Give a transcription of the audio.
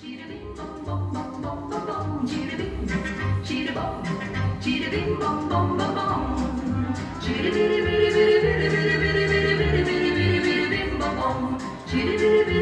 Cheetah bing bom bom bom bom bom bom. Cheetah bing, cheetah bom, cheetah bing bom bom bom bom. Cheetah bitty bitty bitty bitty bitty bitty bitty bitty bitty bitty bitty bing bom bom. Cheetah bitty bitty.